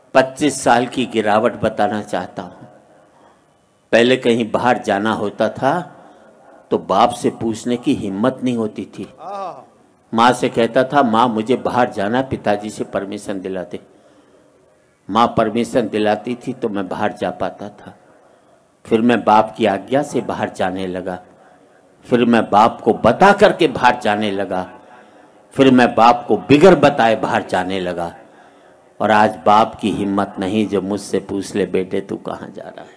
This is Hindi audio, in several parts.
25 साल की गिरावट बताना चाहता हूँ। पहले कहीं बाहर जाना होता था तो बाप से पूछने की हिम्मत नहीं होती थी। माँ से कहता था माँ मुझे बाहर जाना, पिताजी से परमिशन दिलाते। माँ परमिशन दिलाती थी तो मैं बाहर जा पाता था। फिर मैं बाप की आज्ञा से बाहर जाने लगा। फिर मैं बाप को बता करके बाहर जाने लगा। फिर मैं बाप को बिगर बताए बाहर जाने लगा। और आज बाप की हिम्मत नहीं जो मुझसे पूछ ले बेटे तू कहाँ जा रहा है।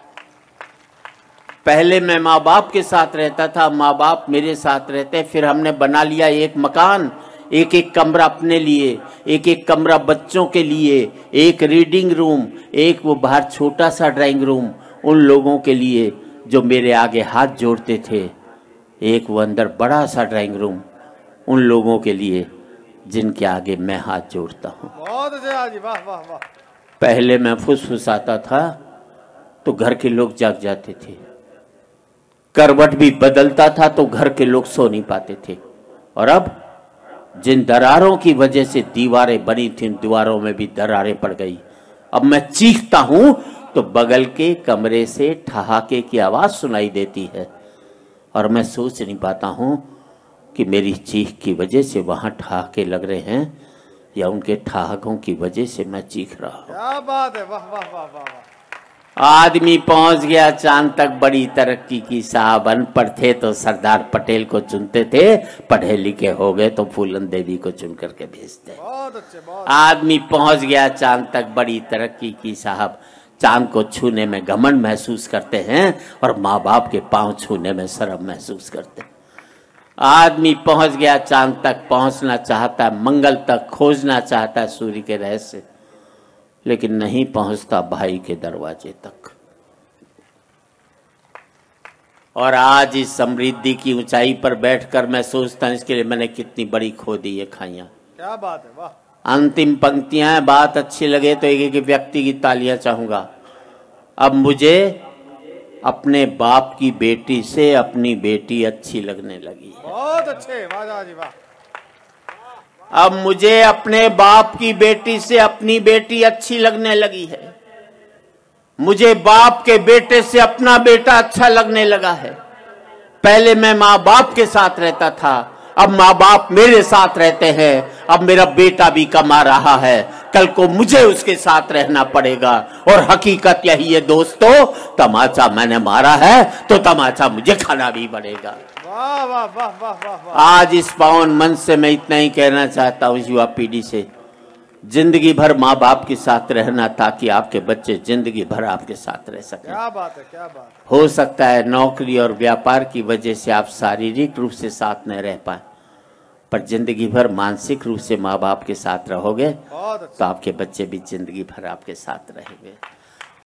पहले मैं माँ बाप के साथ रहता था, माँ बाप मेरे साथ रहते। फिर हमने बना लिया एक मकान, एक एक कमरा अपने लिए, एक एक कमरा बच्चों के लिए, एक रीडिंग रूम, एक वो बाहर छोटा सा ड्राइंग रूम उन लोगों के लिए जो मेरे आगे हाथ जोड़ते थे, एक वो अंदर बड़ा सा ड्राइंग रूम उन लोगों के लिए जिनके आगे मैं हाथ जोड़ता हूँ। बहुत अच्छा जी, वाह वाह वाह। पहले मैं फुसफुसाता था तो घर के लोग जाग जाते थे, करवट भी बदलता था तो घर के लोग सो नहीं पाते थे। और अब जिन दरारों की वजह से दीवारें बनी थी, दीवारों में भी दरारें पड़ गई। अब मैं चीखता हूं तो बगल के कमरे से ठहाके की आवाज सुनाई देती है और मैं सोच नहीं पाता हूं कि मेरी चीख की वजह से वहां ठहाके लग रहे हैं या उनके ठहाकों की वजह से मैं चीख रहा हूं। क्या बात है, वाह वाह वाह वाह वाह। आदमी पहुंच गया चांद तक, बड़ी तरक्की की साहब। अनपढ़ थे तो सरदार पटेल को चुनते थे, पढ़े लिखे हो गए तो फूलन देवी को चुन करके भेजते। बहुत अच्छे, बहुत। आदमी पहुंच गया चांद तक, बड़ी तरक्की की साहब। चांद को छूने में घमंड महसूस करते हैं और माँ बाप के पांव छूने में शर्म महसूस करते हैं। आदमी पहुंच गया चांद तक, पहुंचना चाहता है, मंगल तक खोजना चाहता है सूर्य के रहस्य, लेकिन नहीं पहुंचता भाई के दरवाजे तक। और आज इस समृद्धि की ऊंचाई पर बैठकर मैं सोचता हूं इसके लिए मैंने कितनी बड़ी खो दी ये खाइयां। क्या बात है, वाह। अंतिम पंक्तियां हैं, बात अच्छी लगे तो एक एक व्यक्ति की तालियां चाहूंगा। अब मुझे अपने बाप की बेटी से अपनी बेटी अच्छी लगने लगी है। बहुत अच्छे, वाह जी वाह। अब मुझे अपने बाप की बेटी से अपनी बेटी अच्छी लगने लगी है। मुझे बाप के बेटे से अपना बेटा अच्छा लगने लगा है। पहले मैं माँ बाप के साथ रहता था, अब माँ बाप मेरे साथ रहते हैं। अब मेरा बेटा भी कमा रहा है, कल को मुझे उसके साथ रहना पड़ेगा। और हकीकत यही है दोस्तों, तमाचा मैंने मारा है तो तमाचा मुझे खाना भी पड़ेगा। वाह वाह वाह वाह वाह वाह। आज इस पावन मंच से मैं इतना ही कहना चाहता हूँ युवा पीढ़ी से, जिंदगी भर माँ बाप के साथ रहना ताकि आपके बच्चे जिंदगी भर आपके साथ रह सकें। क्या बात है, क्या बात। हो सकता है नौकरी और व्यापार की वजह से आप शारीरिक रूप से साथ न रह पाए, पर जिंदगी भर मानसिक रूप से माँ बाप के साथ रहोगे तो आपके बच्चे भी जिंदगी भर आपके साथ रहेंगे।